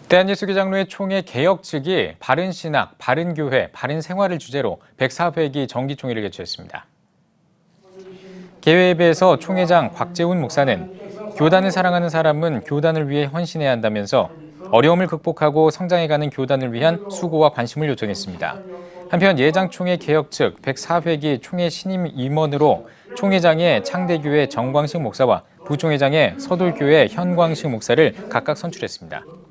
대한예수교장로회 총회 개혁 측이 바른 신학, 바른 교회, 바른 생활을 주제로 104회기 정기총회를 개최했습니다. 개회에서 총회장 곽재훈 목사는 교단을 사랑하는 사람은 교단을 위해 헌신해야 한다면서 어려움을 극복하고 성장해가는 교단을 위한 수고와 관심을 요청했습니다. 한편 예장총회 개혁 측 104회기 총회 신임 임원으로 총회장의 창대교회 정광식 목사와 부총회장의 서돌교회 현광식 목사를 각각 선출했습니다.